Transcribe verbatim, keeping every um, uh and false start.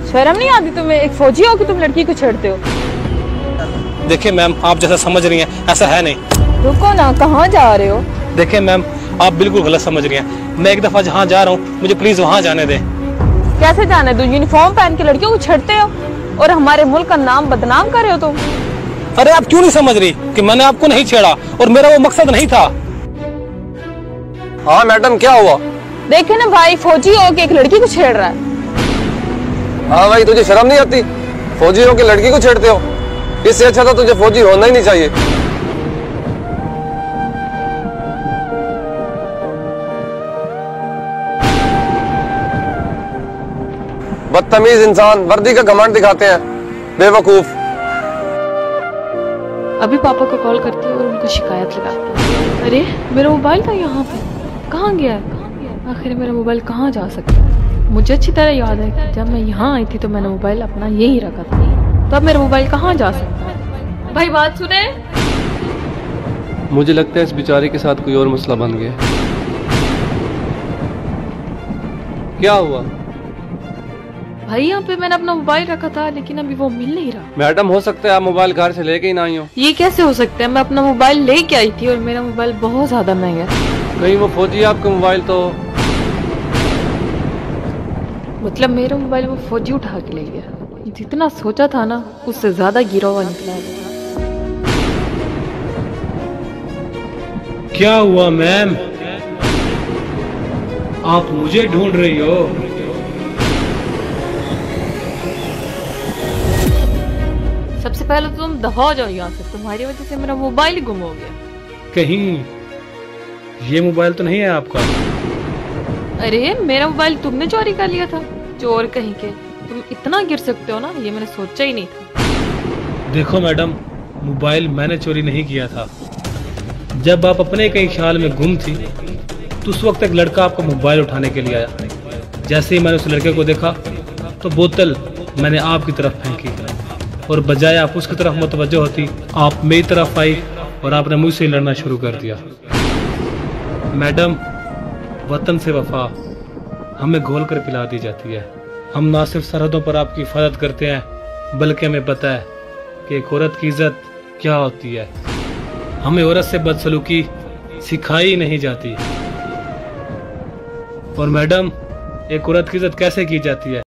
शर्म नहीं आती तुम्हें? एक फौजी हो कि तुम लड़की को छेड़ते हो? देखिए मैम, आप जैसा समझ रही हैं ऐसा है नहीं। रुको ना, कहाँ जा रहे हो? देखिए मैम, आप बिल्कुल गलत समझ रही हैं। मैं एक दफा जहाँ जा रहा हूँ, मुझे प्लीज वहाँ जाने दें। कैसे जाने दो? यूनिफॉर्म पहन के लड़कियों को छेड़ते हो और हमारे मुल्क का नाम बदनाम कर रहे हो तुम। अरे आप क्यों नहीं समझ रही कि मैंने आपको नहीं छेड़ा और मेरा वो मकसद नहीं था। हाँ मैडम, क्या हुआ? देखे ना भाई, फौजी हो के एक लड़की को छेड़ रहा है। हाँ भाई, तुझे शर्म नहीं आती? फौजी हो के लड़की को छेड़ते हो? इससे अच्छा तो तुझे फौजी होना ही नहीं चाहिए। बदतमीज इंसान, वर्दी का घमंड दिखाते हैं, बेवकूफ। अभी पापा को कॉल करती हूँ और उनको शिकायत लगाती हूँ। अरे मेरा मोबाइल था यहाँ पे, कहाँ गया है? आखिर मेरा मोबाइल कहाँ जा सकता है? मुझे अच्छी तरह याद है कि जब मैं यहाँ आई थी तो मैंने मोबाइल अपना यही रखा था। तो अब मेरा मोबाइल कहाँ जा सकता है? भाई बात सुने। मुझे लगता है इस बेचारे के साथ कोई और मसला बन गया। क्या हुआ? भाई यहाँ पे मैंने अपना मोबाइल रखा था लेकिन अभी वो मिल नहीं रहा। मैडम, हो सकता है आप मोबाइल घर से लेके ही ना आई हो। ये कैसे हो सकता है? मैं अपना मोबाइल लेके आई थी और मेरा मोबाइल बहुत ज्यादा महंगा है। कहीं वो फौजी आपका मोबाइल तो? मतलब मेरा मोबाइल वो फौजी उठा के ले गया। जितना सोचा था ना उससे ज्यादा गिरा हुआ निकला। क्या हुआ मैम, आप मुझे ढूंढ रही हो? सबसे पहले तो तुम दफा हो जाओ यहाँ से, तुम्हारी वजह से मेरा मोबाइल ही गुम हो गया। कहीं ये मोबाइल तो नहीं है आपका? अरे मेरा मोबाइल तुमने चोरी कर लिया था, चोर कहीं के। तुम इतना गिर सकते हो ना, ये मैंने सोचा ही नहीं था। देखो मैडम, मोबाइल मैंने चोरी नहीं किया था। जब आप अपने कहीं ख्याल में गुम थी तो उस वक्त एक लड़का आपका मोबाइल उठाने के लिए आया। जैसे ही मैंने उस लड़के को देखा तो बोतल मैंने आपकी तरफ फेंकी और बजाय आप उसकी तरफ मुतवज्जो होती, आप मेरी तरफ आई और आपने मुझसे लड़ना शुरू कर दिया। मैडम, वतन से वफा हमें घोल कर पिला दी जाती है। हम ना सिर्फ सरहदों पर आपकी हिफाजत करते हैं बल्कि हमें पता है कि एक औरत की इज्जत क्या होती है। हमें औरत से बदसलूकी सिखाई नहीं जाती। और मैडम, एक औरत की इज्जत कैसे की जाती है?